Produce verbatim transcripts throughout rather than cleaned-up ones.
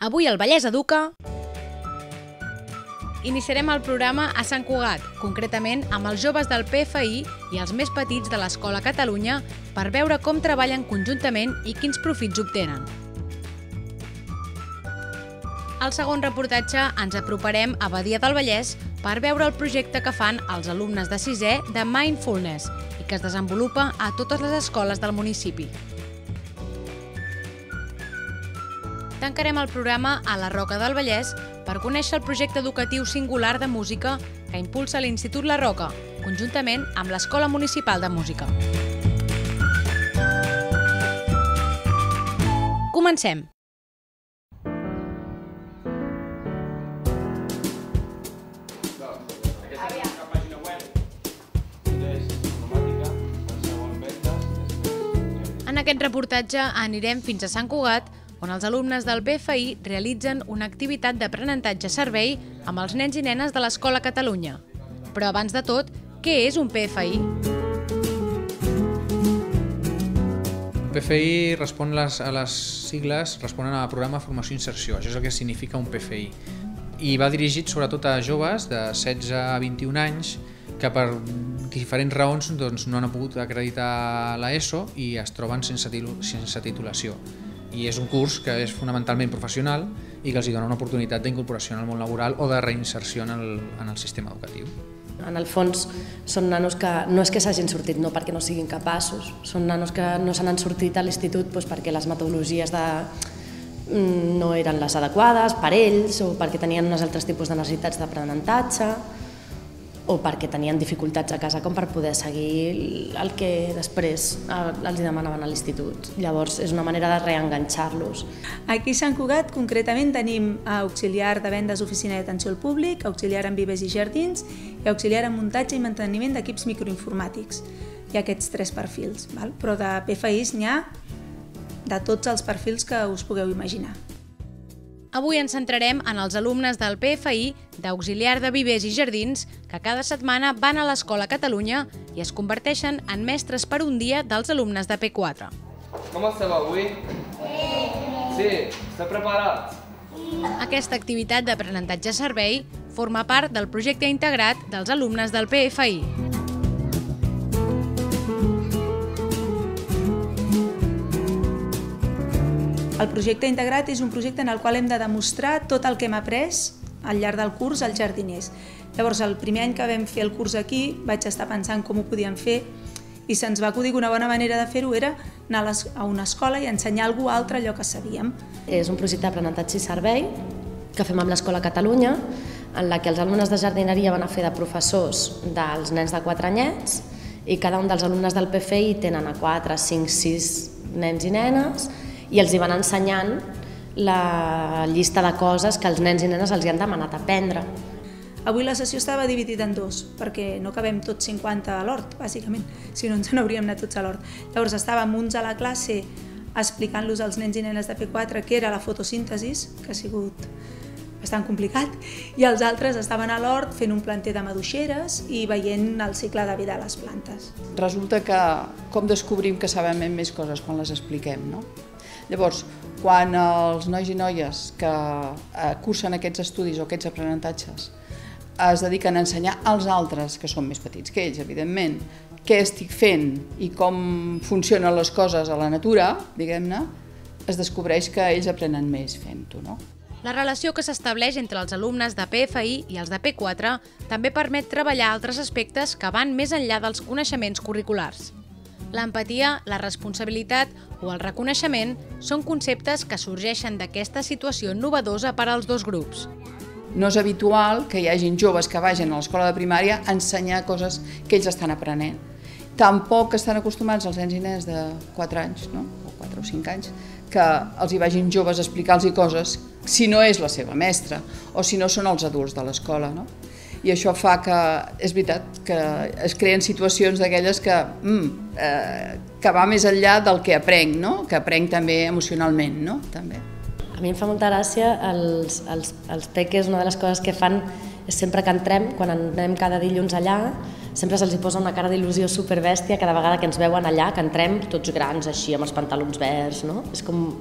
Avui al Vallès Educa iniciarem el programa a Sant Cugat, concretament amb els joves del P F I i els més petits de l'Escola Catalunya per veure com treballen conjuntament i quins profits obtenen. Al segon reportatge ens aproparem a Badia del Vallès per veure el projecte que fan els alumnes de sisè de Mindfulness i que es desenvolupa a totes les escoles del municipi. Tancarem el programa a la Roca del Vallès per conèixer el projecte educatiu singular de música que impulsa l'Institut La Roca, conjuntament amb l'Escola Municipal de Música. Comencem! En aquest reportatge anirem fins a Sant Cugat, on els alumnes del P F I realitzen una activitat d'aprenentatge-servei amb els nens i nenes de l'Escola Catalunya. Però abans de tot, què és un P F I? Un P F I respon les, a les sigles, responen al programa Formació i Inserció, això és el que significa un P F I. I va dirigit sobretot a joves de setze a vint-i-un anys que per diferents raons doncs, no han pogut acreditar l'ESO i es troben sense, sense titulació. I és un curs que és fonamentalment professional i que els dona una oportunitat d'incorporació en el món laboral o de reinserció en el, en el sistema educatiu. En el fons són nanos que no és que s'hagin sortit no perquè no siguin capaços, són nanos que no se n'han sortit a l'institut doncs, perquè les metodologies de... no eren les adequades per ells o perquè tenien uns altres tipus de necessitats d'aprenentatge o perquè tenien dificultats a casa com per poder seguir el que després els demanaven a l'institut. Llavors és una manera de reenganxar-los. Aquí a Sant Cugat concretament tenim auxiliar de vendes oficina d'atenció al públic, auxiliar en vives i jardins i auxiliar en muntatge i manteniment d'equips microinformàtics. Hi ha aquests tres perfils, val? Però de P F Is n'hi ha de tots els perfils que us pugueu imaginar. Avui ens centrarem en els alumnes del P F I d'auxiliar de vivers i jardins que cada setmana van a l'Escola Catalunya i es converteixen en mestres per un dia dels alumnes de P quatre. Com esteu avui? Sí, esteu preparats? Aquesta activitat d'aprenentatge-servei forma part del projecte integrat dels alumnes del P F I. El projecte integrat és un projecte en el qual hem de demostrar tot el que hem après al llarg del curs als jardiners. Llavors, el primer any que vam fer el curs aquí, vaig estar pensant com ho podíem fer i se'ns va acudir que una bona manera de fer-ho era anar a una escola i ensenyar a algú altre allò que sabíem. És un projecte d'aprenentatge i servei que fem amb l'Escola Catalunya, en la que els alumnes de jardineria van a fer de professors dels nens de quatre anyets i cada un dels alumnes del P F I tenen a quatre, cinc, sis nens i nenes i els hi van ensenyant la llista de coses que els nens i nenes els hi han demanat aprendre. Avui la sessió estava dividida en dos, perquè no cabem tots cinquanta a l'hort, bàsicament, si no ens n'hauríem anat tots a l'hort. Llavors estàvem uns a la classe explicant-los als nens i nenes de P quatre què era la fotosíntesis, que ha sigut bastant complicat, i els altres estaven a l'hort fent un planter de maduixeres i veient el cicle de vida de les plantes. Resulta que com descobrim que sabem més coses quan les expliquem, no? Llavors, quan els nois i noies que cursen aquests estudis o aquests aprenentatges es dediquen a ensenyar als altres, que són més petits que ells, evidentment, què estic fent i com funcionen les coses a la natura, diguem-ne, es descobreix que ells aprenen més fent-ho, no? La relació que s'estableix entre els alumnes de P F I i els de P quatre també permet treballar altres aspectes que van més enllà dels coneixements curriculars. L'empatia, la responsabilitat o el reconeixement són conceptes que sorgeixen d'aquesta situació innovadora per als dos grups. No és habitual que hi hagin joves que vagin a l'escola de primària a ensenyar coses que ells estan aprenent. Tampoc estan acostumats els nens i nenes de quatre anys, no? o quatre o cinc anys, que els hi vagin joves a explicar-los coses si no és la seva mestra o si no són els adults de l'escola, no? I això fa que, és veritat, que es creen situacions d'aquelles que, mm, eh, que va més enllà del que aprenc, no? Que aprenc també emocionalment, no? També. A mi em fa molta gràcia els, els, els peques, una de les coses que fan és sempre que entrem, quan anem cada dilluns allà, sempre se'ls posa una cara d'il·lusió superbèstia cada vegada que ens veuen allà, que entrem tots grans així, amb els pantalons verds, no? És com...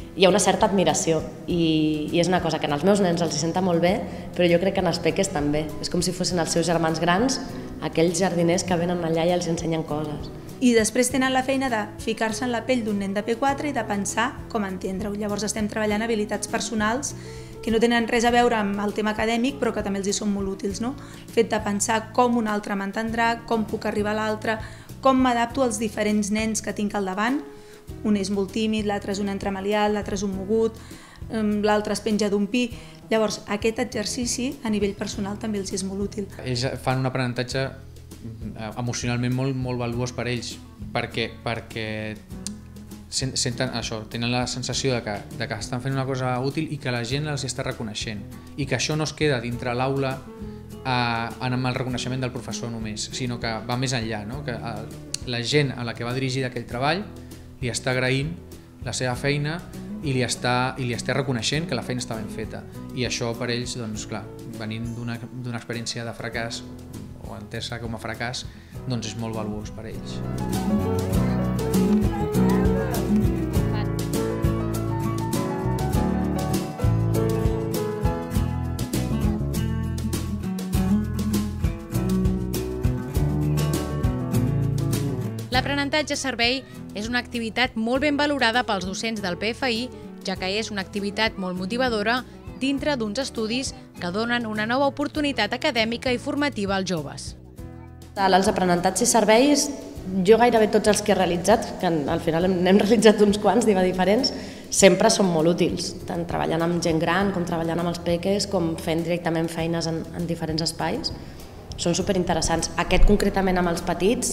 hi ha una certa admiració i, i és una cosa que en els meus nens els hi senta molt bé, però jo crec que en els peques també. És com si fossin els seus germans grans, aquells jardiners que venen allà i els ensenyen coses. I després tenen la feina de ficar-se en la pell d'un nen de P quatre i de pensar com entendre-ho. Llavors estem treballant habilitats personals que no tenen res a veure amb el tema acadèmic, però que també els hi són molt útils, no? El fet de pensar com un altre m'entendrà, com puc arribar a l'altre, com m'adapto als diferents nens que tinc al davant. Un és molt tímid, l'altre és un entremaliat, l'altre és un mogut, l'altre es penja d'un pi. Llavors, aquest exercici a nivell personal també els és molt útil. Ells fan un aprenentatge emocionalment molt, molt valuós per ells, perquè, perquè senten això, tenen la sensació de que, de que estan fent una cosa útil i que la gent els està reconeixent, i que això no es queda dintre l'aula amb el reconeixement del professor només, sinó que va més enllà, no? Que la gent a la que va dirigir aquell treball li està agraint la seva feina i li està, i li està reconeixent que la feina està ben feta, i això per ells, doncs clar, venint d'una experiència de fracàs o entesa com a fracàs, doncs és molt valuós per ells. L'aprenentatge servei és una activitat molt ben valorada pels docents del P F I, ja que és una activitat molt motivadora dintre d'uns estudis que donen una nova oportunitat acadèmica i formativa als joves. Els aprenentatges serveis, jo gairebé tots els que he realitzat, que al final n'hem realitzat uns quants, diva diferents, sempre són molt útils, tant treballant amb gent gran com treballant amb els peques, com fent directament feines en, en diferents espais. Són superinteressants. Aquest concretament amb els petits,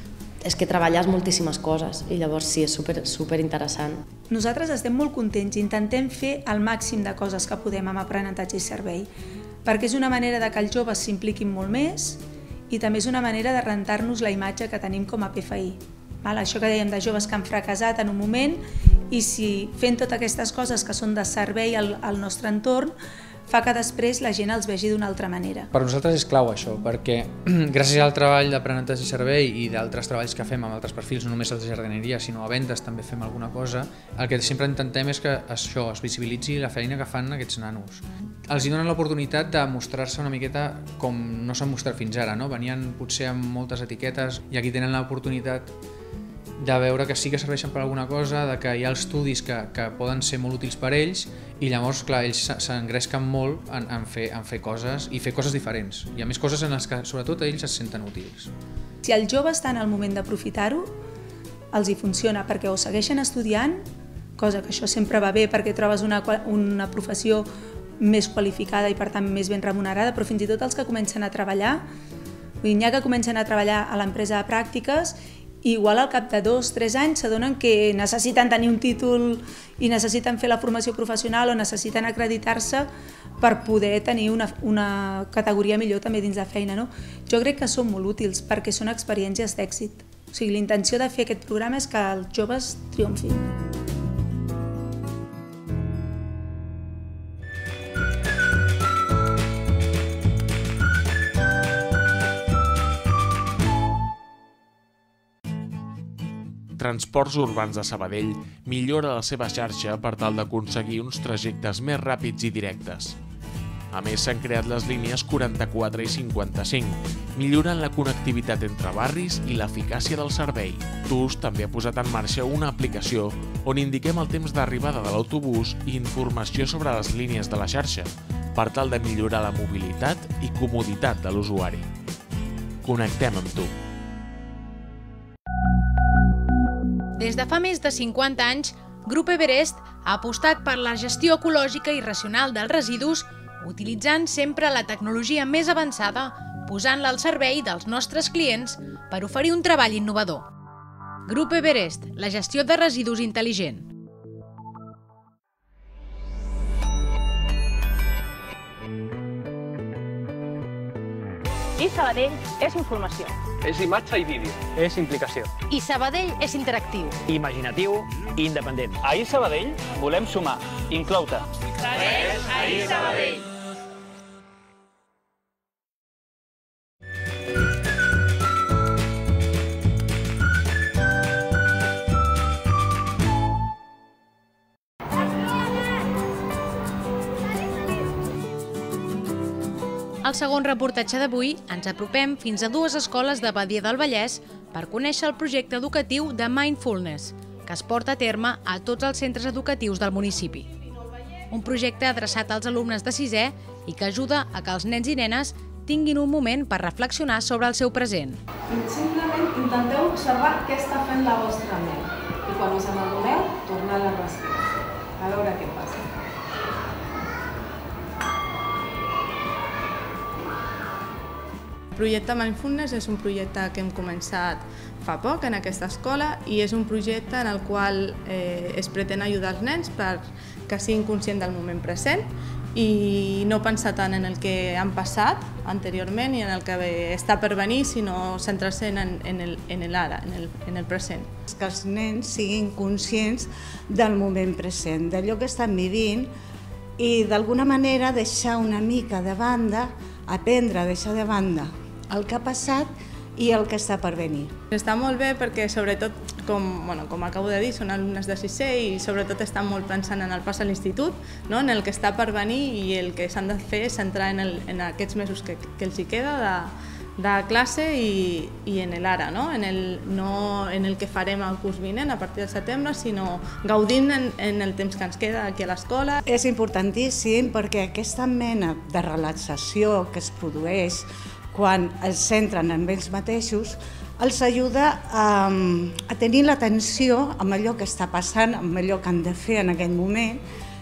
és que treballes moltíssimes coses i llavors sí, és super, super interessant. Nosaltres estem molt contents i intentem fer el màxim de coses que podem amb aprenentatge i servei, perquè és una manera de que els joves s'impliquin molt més i també és una manera de rentar-nos la imatge que tenim com a P F I. Val? Això que dèiem de joves que han fracassat en un moment, i si fent totes aquestes coses que són de servei al, al nostre entorn, fa que després la gent els vegi d'una altra manera. Per nosaltres és clau això, perquè gràcies al treball d'aprenentatge i servei i d'altres treballs que fem amb altres perfils, no només els de jardineria, sinó a vendes també fem alguna cosa, el que sempre intentem és que això es visibilitzi la feina que fan aquests nanos. Els hi donen l'oportunitat de mostrar-se una miqueta com no s'han mostrat fins ara, no? Venien potser amb moltes etiquetes i aquí tenen l'oportunitat de veure que sí que serveixen per alguna cosa, de que hi ha estudis que, que poden ser molt útils per ells, i llavors, clar, ells s'engresquen molt en, en, fer, en fer coses i fer coses diferents, i a més coses en les que sobretot ells es senten útils. Si el jove està en el moment d'aprofitar-ho, els hi funciona, perquè o segueixen estudiant, cosa que això sempre va bé perquè trobes una, una professió més qualificada i per tant més ben remunerada, però fins i tot els que comencen a treballar, vull dir, n'hi ha que comencen a treballar a l'empresa de pràctiques i igual al cap de dos o tres anys s'adonen que necessiten tenir un títol i necessiten fer la formació professional o necessiten acreditar-se per poder tenir una, una categoria millor també dins la feina. No? Jo crec que són molt útils perquè són experiències d'èxit. O sigui, la intenció de fer aquest programa és que els joves triomfin. Transports Urbans de Sabadell millora la seva xarxa per tal d'aconseguir uns trajectes més ràpids i directes. A més, s'han creat les línies quaranta-quatre i cinquanta-cinc, millorant la connectivitat entre barris i l'eficàcia del servei. T U S també ha posat en marxa una aplicació on indiquem el temps d'arribada de l'autobús i informació sobre les línies de la xarxa, per tal de millorar la mobilitat i comoditat de l'usuari. Connectem amb tu. Des de fa més de cinquanta anys, Grup Everest ha apostat per la gestió ecològica i racional dels residus, utilitzant sempre la tecnologia més avançada, posant-la al servei dels nostres clients per oferir un treball innovador. Grup Everest, la gestió de residus intel·ligent. I Sabadell és informació. És imatge i vídeo. És implicació. I Sabadell és interactiu. Imaginatiu i independent. A I Sabadell volem sumar, incloure. Segueix a I Sabadell. Al segon reportatge d'avui ens apropem fins a dues escoles de Badia del Vallès per conèixer el projecte educatiu de Mindfulness, que es porta a terme a tots els centres educatius del municipi. Un projecte adreçat als alumnes de sisè i que ajuda a que els nens i nenes tinguin un moment per reflexionar sobre el seu present. Simplement intenteu observar què està fent la vostra ment i quan us n'adoneu, tornar a la respiració, a veure què passa. El projecte Mindfulness és un projecte que hem començat fa poc en aquesta escola i és un projecte en el qual eh, es pretén ajudar els nens perquè siguin conscients del moment present i no pensar tant en el que han passat anteriorment i en el que està per venir, sinó centrar-se en, en, el, en l'ara, en, el, en el present. Que els nens siguin conscients del moment present, d'allò que estan vivint i d'alguna manera deixar una mica de banda, aprendre a deixar de banda el que ha passat i el que està per venir. Està molt bé perquè sobretot, com, bueno, com acabo de dir, són alumnes de sisè i sobretot estan molt pensant en el pas a l'institut, no? En el que està per venir i el que s'han de fer és centrar en, el, en aquests mesos que, que els hi queda de, de classe i, i en l'ara, no? En, el, no en el que farem el curs vinent a partir del setembre, sinó gaudint en, en el temps que ens queda aquí a l'escola. És importantíssim perquè aquesta mena de relaxació que es produeix quan es centren en ells mateixos, els ajuda a, a tenir l'atenció amb allò que està passant, amb allò que han de fer en aquell moment,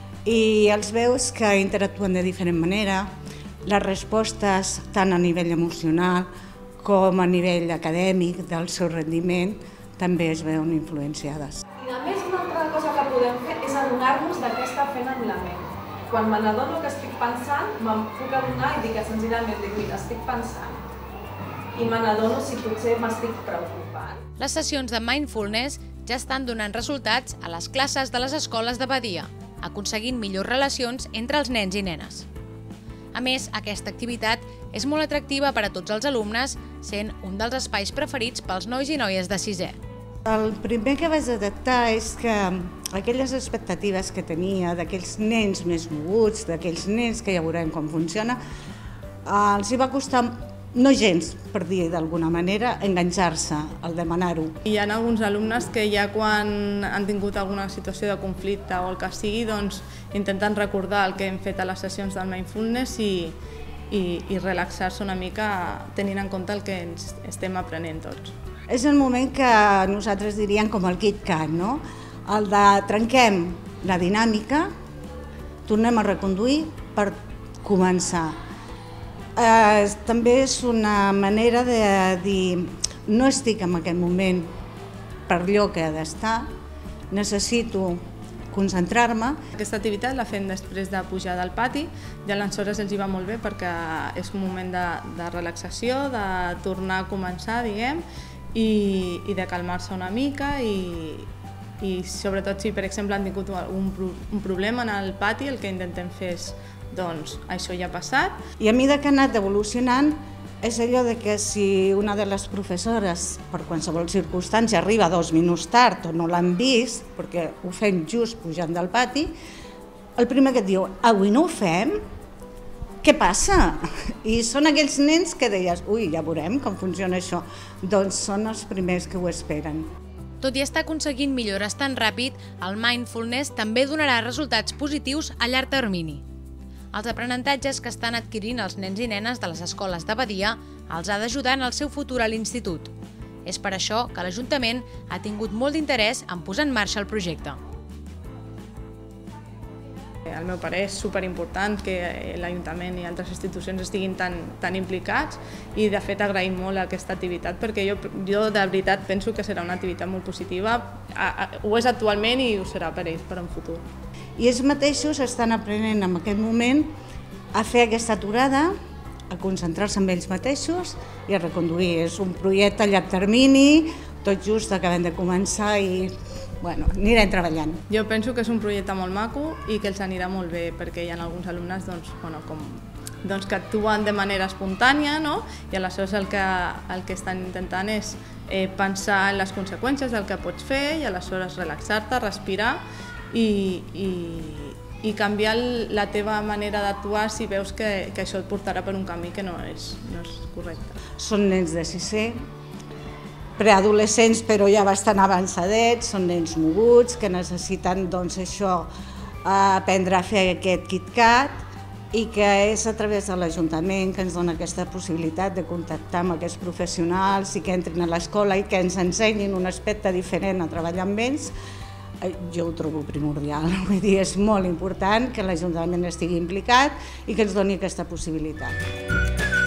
i els veus que interactuen de diferent manera, les respostes tant a nivell emocional com a nivell acadèmic del seu rendiment també es veuen influenciades. I a més, una altra cosa que podem fer és adonar-nos de què està fent amb la ment. Quan me n'adono que estic pensant, me'n puc adonar i dir que senzillament dic, mira, estic pensant. I me n'adono si potser m'estic preocupant. Les sessions de Mindfulness ja estan donant resultats a les classes de les escoles de Badia, aconseguint millors relacions entre els nens i nenes. A més, aquesta activitat és molt atractiva per a tots els alumnes, sent un dels espais preferits pels nois i noies de sisè. El primer que vaig detectar és que aquelles expectatives que tenia d'aquells nens més moguts, d'aquells nens que ja veurem com funciona, els hi va costar no gens, per dir d'alguna manera, enganxar-se al demanar-ho. Hi ha alguns alumnes que ja quan han tingut alguna situació de conflicte o el que sigui, doncs intenten recordar el que hem fet a les sessions del Mindfulness i, i, i relaxar-se una mica tenint en compte el que ens estem aprenent tots. És el moment que nosaltres diríem com el KitKat, no? El de trenquem la dinàmica, tornem a reconduir per començar. Eh, també és una manera de dir no estic en aquest moment per allò que ha d'estar, necessito concentrar-me. Aquesta activitat la fem després de pujar del pati i aleshores els hi va molt bé perquè és un moment de, de relaxació, de tornar a començar, diguem, i, i de calmar-se una mica i, i sobretot si per exemple han tingut un, un problema en el pati, el que intentem fer és doncs això ja ha passat. I a mesura que ha anat evolucionant és allò de que si una de les professores per qualsevol circumstància arriba dos minuts tard o no l'han vist, perquè ho fem just pujant del pati, el primer que et diu, avui no ho fem? Què passa? I són aquells nens que deies, ui, ja veurem com funciona això. Doncs són els primers que ho esperen. Tot i estar aconseguint millores tan ràpid, el Mindfulness també donarà resultats positius a llarg termini. Els aprenentatges que estan adquirint els nens i nenes de les escoles de Badia els ha d'ajudar en el seu futur a l'institut. És per això que l'Ajuntament ha tingut molt d'interès en posar en marxa el projecte. Al meu parer és superimportant que l'Ajuntament i altres institucions estiguin tan, tan implicats i de fet agraïm molt aquesta activitat perquè jo, jo de veritat penso que serà una activitat molt positiva, ho és actualment i ho serà per ells per un futur. I ells mateixos estan aprenent en aquest moment a fer aquesta aturada, a concentrar-se en ells mateixos i a reconduir. És un projecte a llarg termini, tot just acabem de començar i bueno, anirem treballant. Jo penso que és un projecte molt maco i que els anirà molt bé perquè hi ha alguns alumnes doncs, bueno, com, doncs, que actuen de manera espontània, no? I aleshores el que, el que estan intentant és eh, pensar en les conseqüències del que pots fer i aleshores relaxar-te, respirar i, i, i canviar la teva manera d'actuar si veus que, que això et portarà per un camí que no és, no és correcte. Són nens de sisè, preadolescents però ja bastant avançadets, són nens moguts que necessiten doncs, això, aprendre a fer aquest KitKat, i que és a través de l'Ajuntament que ens dona aquesta possibilitat de contactar amb aquests professionals i que entrin a l'escola i que ens ensenyin un aspecte diferent a treballar amb ells. Jo ho trobo primordial, vull dir, és molt important que l'Ajuntament estigui implicat i que ens doni aquesta possibilitat.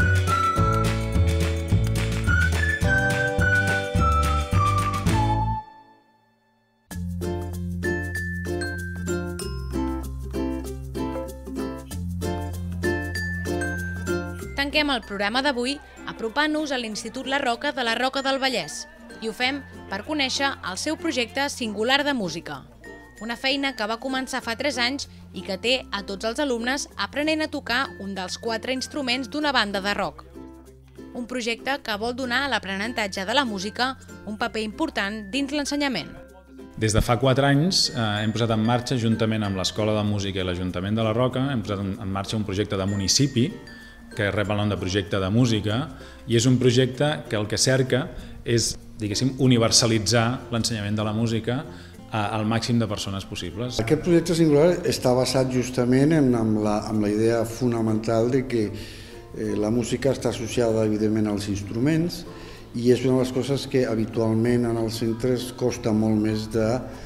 Tanquem el programa d'avui apropant-nos a l'Institut La Roca de la Roca del Vallès i ho fem per conèixer el seu projecte singular de música. Una feina que va començar fa tres anys i que té a tots els alumnes aprenent a tocar un dels quatre instruments d'una banda de rock. Un projecte que vol donar a l'aprenentatge de la música un paper important dins l'ensenyament. Des de fa quatre anys eh, hem posat en marxa, juntament amb l'Escola de Música i l'Ajuntament de la Roca, hem posat en marxa un projecte de municipi que rep el nom de projecte de música, i és un projecte que el que cerca és, diguéssim, universalitzar l'ensenyament de la música al màxim de persones possibles. Aquest projecte singular està basat justament en, en, la, en la idea fonamental de que eh, la música està associada, evidentment, als instruments, i és una de les coses que habitualment en els centres costa molt més de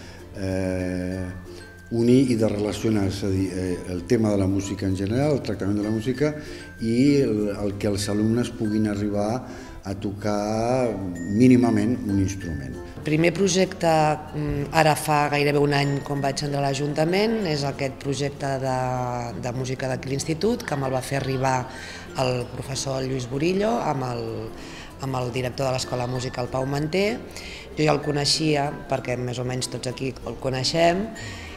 eh, unir i de relacionar, és a dir, el tema de la música en general, el tractament de la música i el, el que els alumnes puguin arribar a tocar mínimament un instrument. El primer projecte, ara fa gairebé un any quan vaig entrar a l'Ajuntament, és aquest projecte de, de música d'aquí l'Institut, que me'l va fer arribar el professor Lluís Burillo amb el, amb el director de l'Escola de Música, el Pau Manté. Jo ja el coneixia, perquè més o menys tots aquí el coneixem,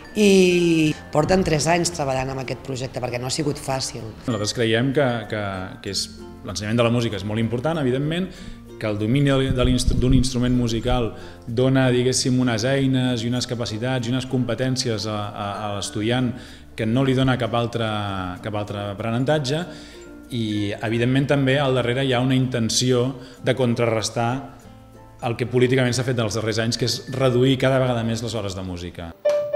i porten tres anys treballant en aquest projecte perquè no ha sigut fàcil. Nosaltres creiem que, que, que l'ensenyament de la música és molt important, evidentment, que el domini d'un instrument musical dona, diguéssim, unes eines i unes capacitats i unes competències a, a, a l'estudiant que no li dona cap altre, cap altre aprenentatge, i evidentment també al darrere hi ha una intenció de contrarrestar el que políticament s'ha fet dels darrers anys, que és reduir cada vegada més les hores de música.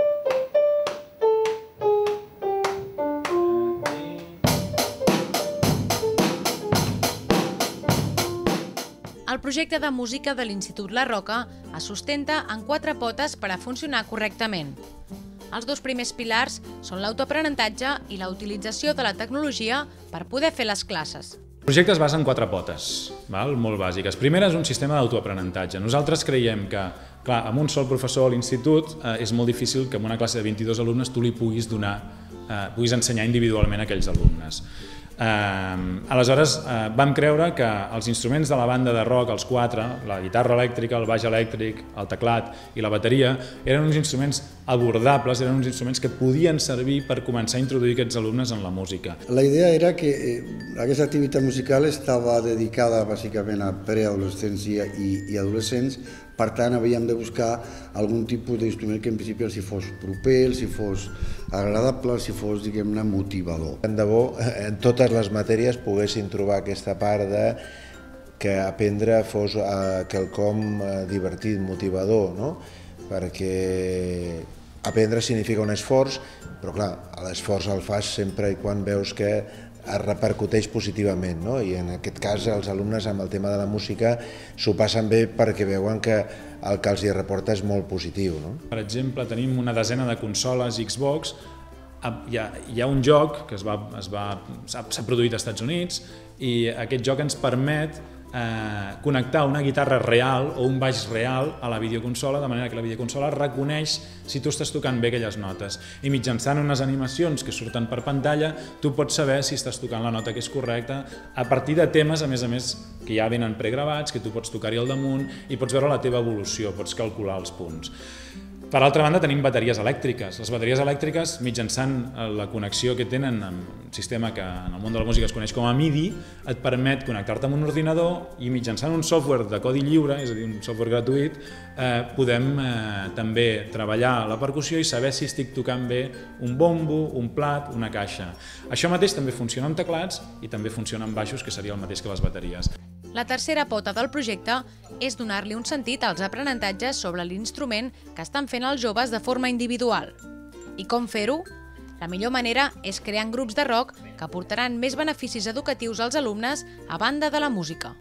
El projecte de música de l'Institut La Roca es sustenta en quatre potes per a funcionar correctament. Els dos primers pilars són l'autoaprenentatge i la utilització de la tecnologia per poder fer les classes. El projecte es basa en quatre potes, val? Molt bàsiques. Primera és un sistema d'autoaprenentatge. Nosaltres creiem que, clar, amb un sol professor a l'institut eh, és molt difícil que en una classe de vint-i-dos alumnes tu li puguis donar, eh, puguis ensenyar individualment a aquells alumnes. Uh, aleshores uh, vam creure que els instruments de la banda de rock, els quatre, la guitarra elèctrica, el baix elèctric, el teclat i la bateria, eren uns instruments abordables, eren uns instruments que podien servir per començar a introduir aquests alumnes en la música. La idea era que eh, aquesta activitat musical estava dedicada bàsicament a preadolescents i, i, i adolescents, per tant havíem de buscar algun tipus d'instrument que en principi els hi fos proper, els hi fos agradable, els hi fos, diguem-ne, motivador. Tant de bo en totes les matèries poguessin trobar aquesta part de que aprendre fos eh, quelcom eh, divertit, motivador, no? Perquè aprendre significa un esforç, però clar, l'esforç el fas sempre i quan veus que es repercuteix positivament, no? I en aquest cas els alumnes amb el tema de la música s'ho passen bé perquè veuen que el que els hi reporta és molt positiu, no? Per exemple, tenim una desena de consoles Xbox, hi ha, hi ha un joc que es va, es va, s'ha produït als Estats Units i aquest joc ens permet eh, connectar una guitarra real o un baix real a la videoconsola, de manera que la videoconsola reconeix si tu estàs tocant bé aquelles notes. I mitjançant unes animacions que surten per pantalla, tu pots saber si estàs tocant la nota que és correcta a partir de temes, a més a més, que ja venen pregravats, que tu pots tocar-hi al damunt i pots veure la teva evolució, pots calcular els punts. Per altra banda, tenim bateries elèctriques. Les bateries elèctriques, mitjançant la connexió que tenen amb un sistema que en el món de la música es coneix com a MIDI, et permet connectar-te amb un ordinador i mitjançant un software de codi lliure, és a dir, un software gratuït, eh, podem eh, també treballar la percussió i saber si estic tocant bé un bombo, un plat, una caixa. Això mateix també funciona amb teclats i també funciona amb baixos, que seria el mateix que les bateries. La tercera pota del projecte és donar-li un sentit als aprenentatges sobre l'instrument que estan fent els joves de forma individual. I com fer-ho? La millor manera és creant grups de rock que aportaran més beneficis educatius als alumnes a banda de la música.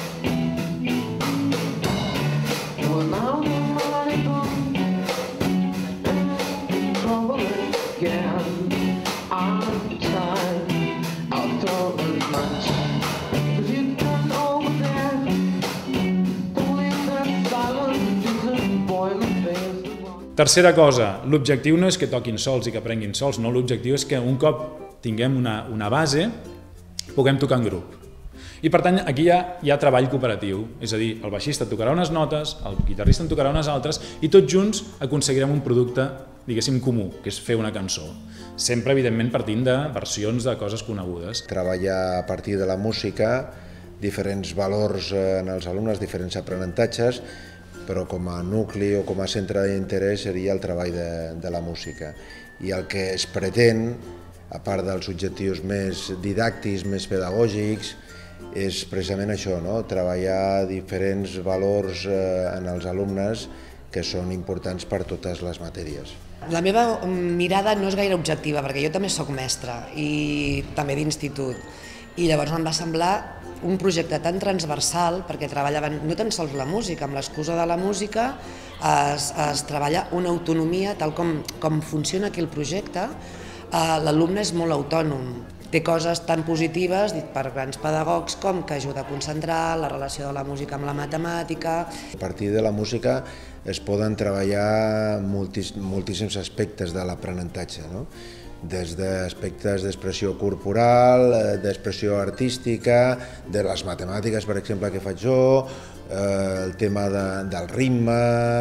Tercera cosa, l'objectiu no és que toquin sols i que aprenguin sols, no, l'objectiu és que un cop tinguem una, una base puguem tocar en grup. I per tant aquí hi ha, hi ha treball cooperatiu, és a dir, el baixista tocarà unes notes, el guitarrista en tocarà unes altres i tots junts aconseguirem un producte, diguéssim, comú, que és fer una cançó. Sempre, evidentment, partint de versions de coses conegudes. Treballar a partir de la música, diferents valors en els alumnes, diferents aprenentatges, però com a nucli o com a centre d'interès seria el treball de, de la música. I el que es pretén, a part dels objectius més didàctics, més pedagògics, és precisament això, no? Treballar diferents valors eh, en els alumnes que són importants per totes les matèries. La meva mirada no és gaire objectiva, perquè jo també sóc mestra i també d'institut. I llavors em va semblar un projecte tan transversal, perquè treballaven no tan sols la música, amb l'excusa de la música es, es treballa una autonomia, tal com, com funciona aquí el projecte. Eh, l'alumne és molt autònom, té coses tan positives dit per grans pedagogs com que ajuda a concentrar, la relació de la música amb la matemàtica. A partir de la música es poden treballar moltis, moltíssims aspectes de l'aprenentatge, no? Des d'aspectes d'expressió corporal, d'expressió artística, de les matemàtiques, per exemple, que faig jo, eh, el tema de, del ritme,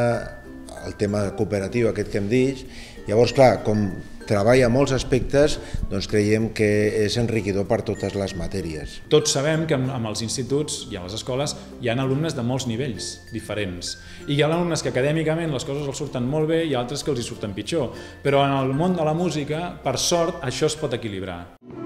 el tema cooperatiu aquest que hem dit. Llavors, clar, com treballa molts aspectes, doncs creiem que és enriquidor per totes les matèries. Tots sabem que amb els instituts i a les escoles hi ha alumnes de molts nivells diferents. I hi ha alumnes que acadèmicament les coses els surten molt bé i altres que els hi surten pitjor. Però en el món de la música, per sort, això es pot equilibrar.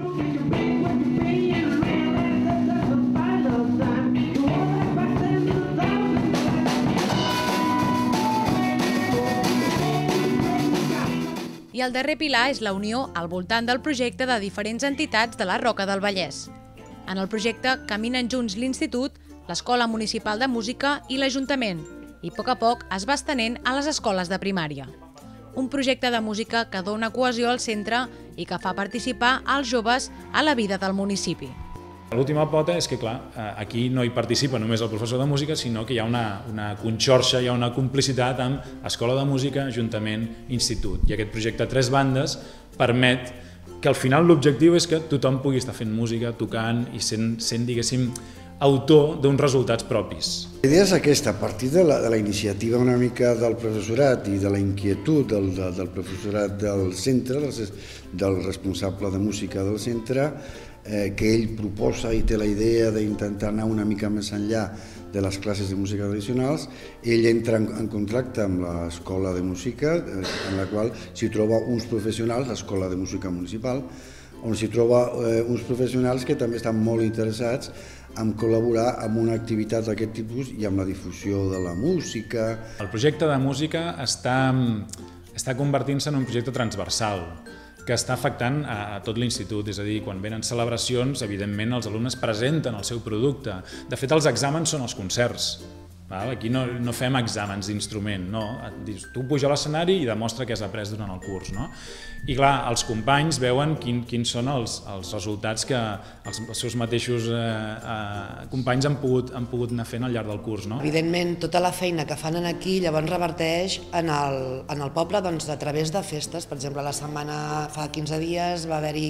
I el darrer pilar és la unió al voltant del projecte de diferents entitats de la Roca del Vallès. En el projecte caminen junts l'Institut, l'Escola Municipal de Música i l'Ajuntament, i a poc a poc es va estenent a les escoles de primària. Un projecte de música que dona cohesió al centre i que fa participar els joves a la vida del municipi. L'última pota és que, clar, aquí no hi participa només el professor de música, sinó que hi ha una, una conxorxa, hi ha una complicitat amb Escola de Música, Ajuntament, Institut. I aquest projecte a tres bandes permet que al final l'objectiu és que tothom pugui estar fent música, tocant i sent, sent diguéssim, autor d'uns resultats propis. La idea és aquesta, a partir de la, de la iniciativa una mica del professorat i de la inquietud del, de, del professorat del centre, del, del responsable de música del centre, eh, que ell proposa i té la idea d'intentar anar una mica més enllà de les classes de música tradicionals, ell entra en, en contracte amb l'Escola de Música, eh, en la qual s'hi troba uns professionals, l'Escola de Música Municipal, on s'hi troba eh, uns professionals que també estan molt interessats en col·laborar amb una activitat d'aquest tipus i amb la difusió de la música. El projecte de música està, està convertint-se en un projecte transversal que està afectant a tot l'institut, és a dir, quan venen celebracions, evidentment els alumnes presenten el seu producte. De fet, els exàmens són els concerts. Aquí no, no fem exàmens d'instrument, no. Tu puja a l'escenari i demostra què has après durant el curs. No? I clar, els companys veuen quin, quins són els, els resultats que els, els seus mateixos eh, eh, companys han pogut, han pogut anar fent al llarg del curs. No? Evidentment, tota la feina que fan aquí llavors reverteix en el, en el poble doncs, a través de festes. Per exemple, la setmana fa quinze dies va haver-hi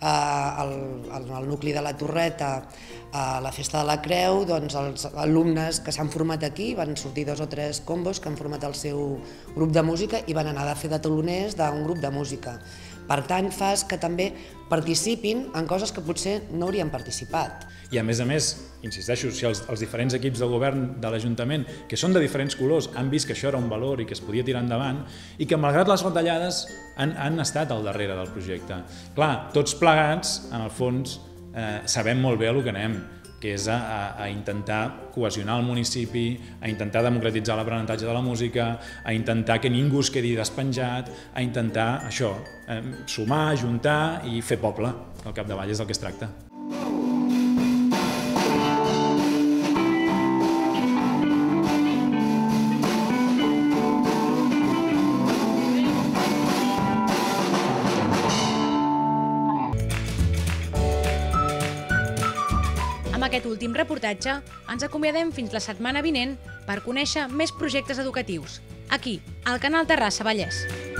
al nucli de la Torreta, a la Festa de la Creu, doncs els alumnes que s'han format aquí, van sortir dos o tres combos que han format el seu grup de música i van anar a fer de taloners d'un grup de música. Per tant, fas que també participin en coses que potser no haurien participat. I a més a més, insisteixo, si els, els diferents equips de govern de l'Ajuntament, que són de diferents colors, han vist que això era un valor i que es podia tirar endavant i que malgrat les retallades han, han estat al darrere del projecte. Clar, tots plegats, en el fons, eh, sabem molt bé a lo que anem, que és a, a, a intentar cohesionar el municipi, a intentar democratitzar l'aprenentatge de la música, a intentar que ningú es quedi despenjat, a intentar això, eh, sumar, ajuntar i fer poble. Al capdavall és del que es tracta. Amb aquest últim reportatge ens acomiadem fins la setmana vinent per conèixer més projectes educatius, aquí, al canal Terrassa Vallès.